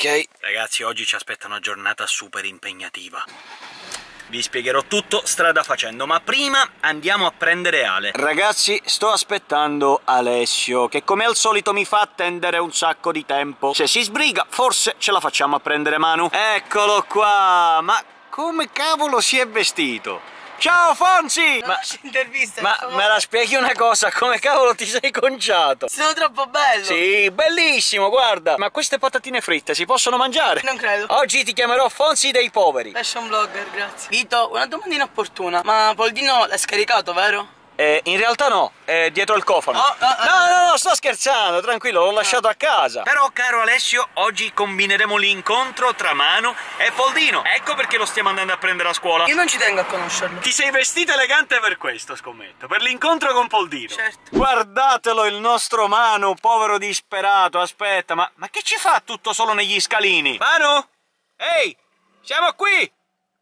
Ok. Ragazzi, oggi ci aspetta una giornata super impegnativa. Vi spiegherò tutto strada facendo, ma prima andiamo a prendere Ale. Ragazzi, sto aspettando Alessio, che come al solito mi fa attendere un sacco di tempo. Se si sbriga, forse ce la facciamo a prendere Manu. Eccolo qua! Ma come cavolo si è vestito? Ciao Fonzi! Ma me la spieghi una cosa, come cavolo ti sei conciato? Sono troppo bello! Sì, bellissimo, guarda! Ma queste patatine fritte si possono mangiare? Non credo. Oggi ti chiamerò Fonzi dei poveri. Fashion blogger, grazie. Vito, una domandina opportuna. Ma Poldino l'hai scaricato, vero? In realtà no, è dietro il cofano. No, sto scherzando, tranquillo, l'ho lasciato a casa. Però, caro Alessio, oggi combineremo l'incontro tra Manu e Poldino. Ecco perché lo stiamo andando a prendere a scuola. Io non ci tengo a conoscerlo. Ti sei vestito elegante per questo, scommetto, per l'incontro con Poldino. Certo. Guardatelo, il nostro Manu, povero disperato. Aspetta, ma che ci fa tutto solo negli scalini? Manu? Ehi, siamo qui!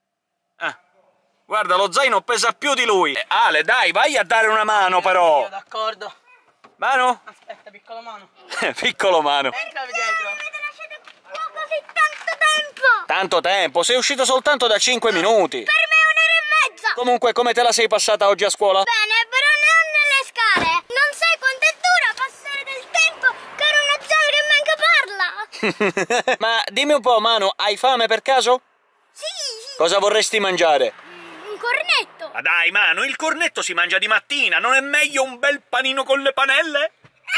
Guarda, lo zaino pesa più di lui. Ale, dai, vai a dare una mano, però. D'accordo. Manu? Aspetta, piccolo Manu. Piccolo Manu. Entra dietro. Avete lasciato così tanto tempo! Tanto tempo? Sei uscito soltanto da 5 minuti. Per me un'ora e mezza! Comunque, come te la sei passata oggi a scuola? Bene, però non nelle scale. Non sai quanto è dura passare del tempo con una zona che manca parla. Ma dimmi un po', Manu, hai fame per caso? Sì, Cosa vorresti mangiare? un cornetto. Ma dai, Manu, il cornetto si mangia di mattina. Non è meglio un bel panino con le panelle?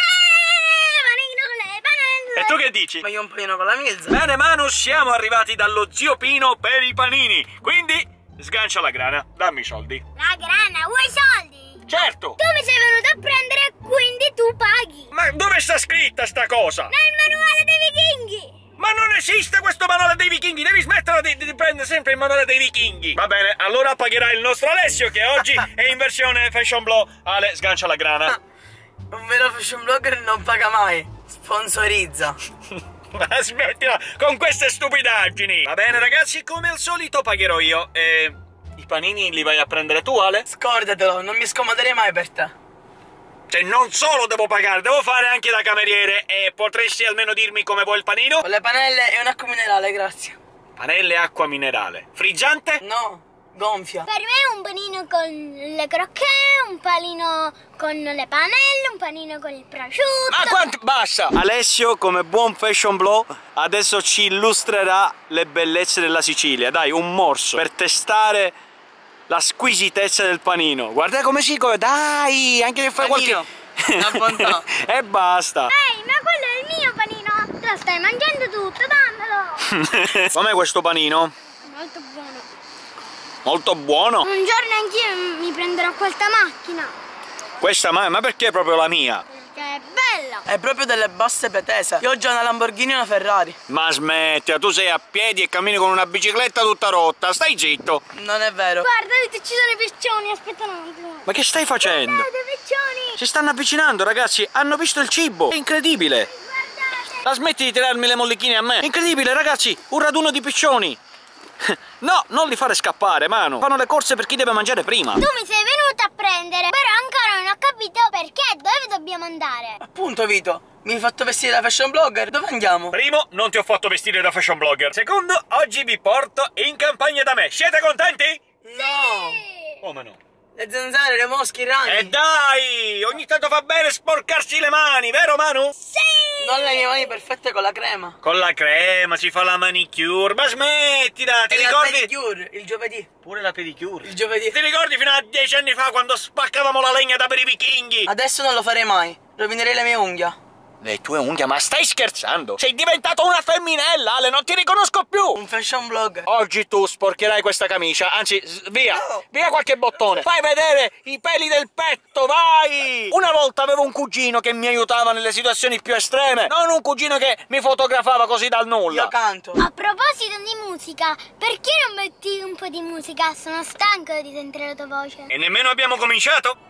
Panino con le panelle. E tu che dici? Ma io un panino con la milza. Bene, Manu, siamo arrivati dallo zio Pino per i panini. Quindi, sgancia la grana, dammi i soldi. La grana, vuoi soldi? Certo! Tu mi sei venuto a prendere, quindi tu paghi. Ma dove sta scritta sta cosa? Nel manuale dei vichinghi. Ma non esiste questo manuale dei vichinghi! Devi smetterla di prendere sempre il manuale dei vichinghi! Va bene, allora pagherai il nostro Alessio, che oggi è in versione fashion blow. Ale, sgancia la grana. Un vero fashion blogger non paga mai. Sponsorizza. Ma smettila con queste stupidaggini! Va bene, ragazzi, come al solito pagherò io. E i panini li vai a prendere tu, Ale? Scordatelo, non mi scomoderei mai per te. Cioè, non solo devo pagare, devo fare anche da cameriere. E potresti almeno dirmi come vuoi il panino? Con le panelle e un acqua minerale, grazie. Panelle e acqua minerale. Frizzante? No, gonfia. Per me un panino con le crocchè, un panino con le panelle, un panino con il prosciutto. Ma quanto... Basta! Alessio, come buon fashion blow, adesso ci illustrerà le bellezze della Sicilia. Dai, un morso per testare la squisitezza del panino. Guarda come si... Dai, anche che fai Panino, qualche... una bontà. E basta. Ehi, ma quello è il mio panino! Te lo stai mangiando tutto, dammelo! Com'è questo panino? Molto buono. Molto buono. Un giorno anch'io mi prenderò questa macchina. Questa ma perché è proprio la mia? Perché è bella. È proprio delle basse pretese. Io ho già una Lamborghini e una Ferrari. Ma smettila, tu sei a piedi e cammini con una bicicletta tutta rotta. Stai zitto. Non è vero. Guarda, vedete, ci sono i piccioni, aspetta un attimo. Ma che stai facendo? Guardate, piccioni! Si stanno avvicinando, ragazzi. Hanno visto il cibo. È incredibile. Guardate! La smetti di tirarmi le mollichine a me? Incredibile, ragazzi! Un raduno di piccioni! No, non li fare scappare, Manu! Fanno le corse per chi deve mangiare prima! Tu mi sei venuto a prendere, però ancora non ho capito perché, dove dobbiamo andare? Appunto, Vito, mi hai fatto vestire da fashion blogger. Dove andiamo? Primo, non ti ho fatto vestire da fashion blogger. Secondo, oggi vi porto in campagna da me. Siete contenti? No! Come no? Le zanzare, le mosche, i ragni. E dai! Ogni tanto va bene sporcarsi le mani, vero Manu? Sì! Non le mie mani perfette con la crema. Con la crema si fa la manicure, ma smettila! Ti E la ricordi? pedicure, il giovedì. Pure la pedicure. Il giovedì. Ti ricordi fino a 10 anni fa quando spaccavamo la legna da per i vichinghi? Adesso non lo farei mai. Rovinerei le mie unghie. Le tue unghie? Ma stai scherzando? Sei diventato una femminella, Ale, non ti riconosco più! Un fashion blogger. Oggi tu sporcherai questa camicia, anzi, via! No. Via qualche bottone! Fai vedere i peli del petto, vai! Una volta avevo un cugino che mi aiutava nelle situazioni più estreme, non un cugino che mi fotografava così dal nulla. Io canto. A proposito di musica, perché non metti un po' di musica? Sono stanco di sentire la tua voce. E nemmeno abbiamo cominciato?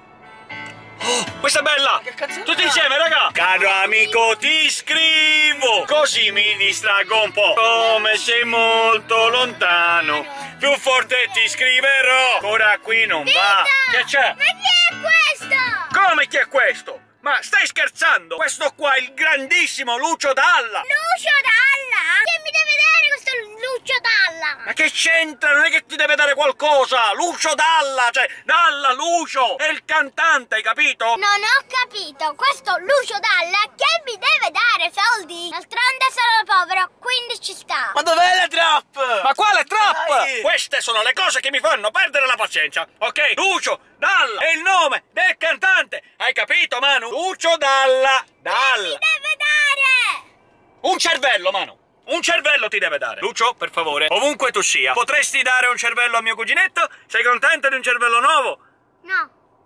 Oh, questa è bella! Che canzone Tutti è? insieme, raga! Caro amico, ti scrivo, così mi distraggo un po'. Come sei molto lontano, più forte ti scriverò. Ora qui non va. Che c'è? Ma chi è questo? Come chi è questo? Ma stai scherzando? Questo qua è il grandissimo Lucio Dalla! Lucio Dalla? Che mi deve dare questo Lucio Dalla? Ma che c'entra? Non è che ti deve dare qualcosa! Lucio Dalla! Cioè, Dalla, Lucio! È il cantante, hai capito? Non ho capito. Questo Lucio Dalla che mi deve dare soldi? D'altronde sono povero, quindi ci sta. Ma dov'è la trap? Ma quale trap? Dai! Queste sono le cose che mi fanno perdere la pazienza, ok? Lucio Dalla è il nome del cantante, hai capito, Manu? Lucio Dalla, Dalla. Mi deve dare! Un cervello, Manu. Un cervello ti deve dare. Lucio, per favore, ovunque tu sia, potresti dare un cervello a mio cuginetto? Sei contento di un cervello nuovo? No.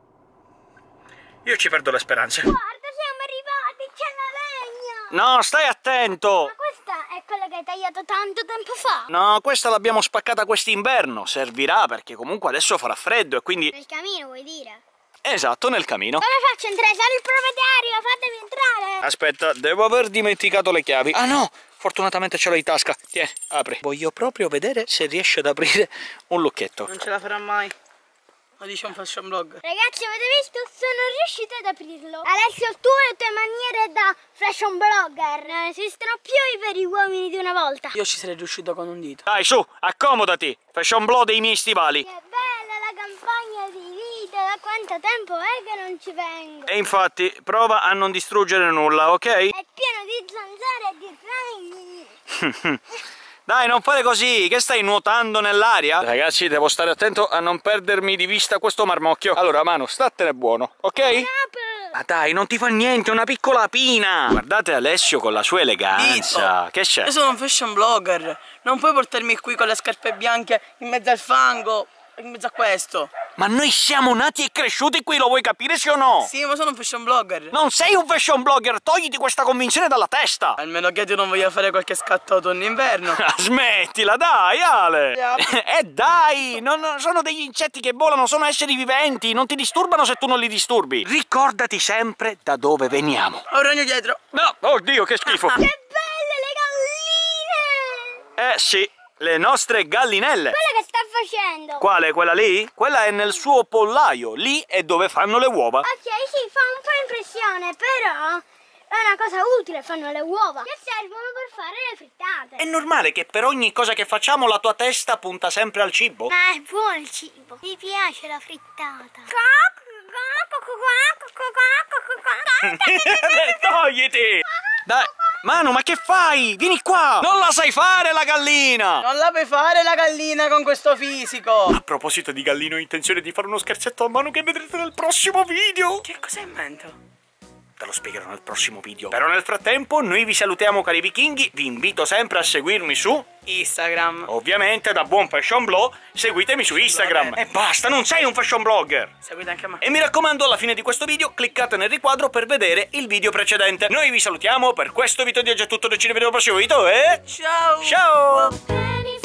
Io ci perdo le speranze. Guarda, siamo arrivati, c'è la legna. No, stai attento. Ma questa è quella che hai tagliato tanto tempo fa. No, questa l'abbiamo spaccata quest'inverno. Servirà perché comunque adesso farà freddo e quindi... Nel camino, vuoi dire? Esatto, nel camino. Come faccio a entrare? Sono il proprietario, fatemi entrare. Aspetta, devo aver dimenticato le chiavi. Ah no, fortunatamente ce l'ho in tasca. Tieni, apri. Voglio proprio vedere se riesce ad aprire un lucchetto. Non ce la farà mai. Lo dice un fashion blog. Ragazzi, avete visto? Sono riuscita ad aprirlo. Alessio, tu e le tue maniere da fashion blogger. Non esistono più i veri uomini di una volta. Io ci sarei riuscito con un dito. Dai, su, accomodati. Fashion blow dei miei stivali. Che bella la campagna di vita. Da quanto tempo è che non ci vengo? E infatti, prova a non distruggere nulla, ok? È pieno di zanzare e di ragni. Dai, non fare così, che stai nuotando nell'aria? Ragazzi, devo stare attento a non perdermi di vista questo marmocchio. Allora, Manu, statene buono, ok? Ma dai, non ti fa niente, è una piccola apina. Guardate Alessio con la sua eleganza. Vito, Che c'è? io sono un fashion blogger. Non puoi portarmi qui con le scarpe bianche in mezzo al fango, in mezzo a questo. Ma noi siamo nati e cresciuti qui, lo vuoi capire sì o no? Sì, ma sono un fashion blogger. Non sei un fashion blogger, togliti questa convinzione dalla testa. Almeno che tu non voglia fare qualche scatto autunno-inverno. Smettila, dai, Ale! Dai, sono degli insetti che volano, sono esseri viventi, non ti disturbano se tu non li disturbi. Ricordati sempre da dove veniamo. Ho un ragno dietro. No, oddio, che schifo. Che belle le galline! Sì, le nostre gallinelle. Quella che sta facendo. Quale? Quella lì? Quella è nel suo pollaio, lì è dove fanno le uova. Ok, sì, fa un po' impressione, però è una cosa utile, fanno le uova che servono per fare le frittate. È normale che per ogni cosa che facciamo la tua testa punta sempre al cibo. Ma è buono il cibo, mi piace la frittata. Togliti! Dai, Manu, ma che fai? Vieni qua! Non la sai fare la gallina! Non la puoi fare la gallina con questo fisico. A proposito di gallino, ho intenzione di fare uno scherzetto a Manu che vedrete nel prossimo video. Che cos'hai in mente? Te lo spiegherò nel prossimo video. Però nel frattempo noi vi salutiamo cari vichinghi, vi invito sempre a seguirmi su Instagram. ovviamente da buon fashion blow, seguitemi su Instagram. E basta, non sei un fashion blogger. Seguite anche me. E mi raccomando, alla fine di questo video cliccate nel riquadro per vedere il video precedente. Noi vi salutiamo, per questo video di oggi è tutto, ci rivediamo al prossimo video e... Ciao! Ciao! Penny